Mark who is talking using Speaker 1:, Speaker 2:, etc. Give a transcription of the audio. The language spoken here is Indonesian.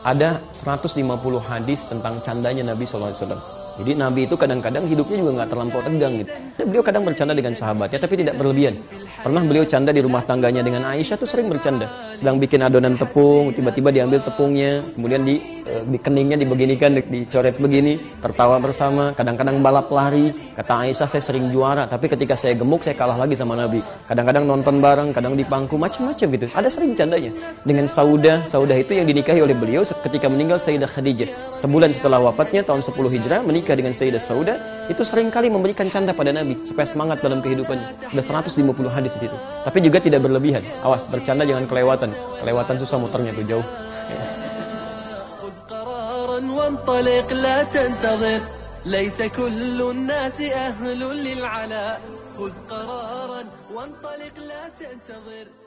Speaker 1: ada 150 hadis tentang candanya Nabi SAW. Jadi Nabi itu kadang-kadang hidupnya juga nggak terlampau tegang gitu. Beliau kadang bercanda dengan sahabatnya tapi tidak berlebihan. Pernah beliau canda di rumah tangganya dengan Aisyah tuh sering bercanda. Sedang bikin adonan tepung, tiba-tiba diambil tepungnya, kemudian di keningnya dibeginikan, dicoret begini, tertawa bersama. Kadang-kadang balap lari. Kata Aisyah, saya sering juara, tapi ketika saya gemuk saya kalah lagi sama Nabi. Kadang-kadang nonton bareng, kadang di pangku, macam-macam gitu. Ada sering candanya. Dengan Saudah itu yang dinikahi oleh beliau ketika meninggal Sayyidah Khadijah. Sebulan setelah wafatnya tahun 10 Hijrah menikah dengan Sayyidah Saudah, itu seringkali memberikan canda pada Nabi supaya semangat dalam kehidupannya. Ada 150 hadis di situ. Tapi juga tidak berlebihan. Awas, bercanda jangan kelewatan. Kelewatan susah muternya tuh jauh.
Speaker 2: وانطلق لا تنتظر ليس كل الناس أهل للعلاء خذ قرارا وانطلق لا تنتظر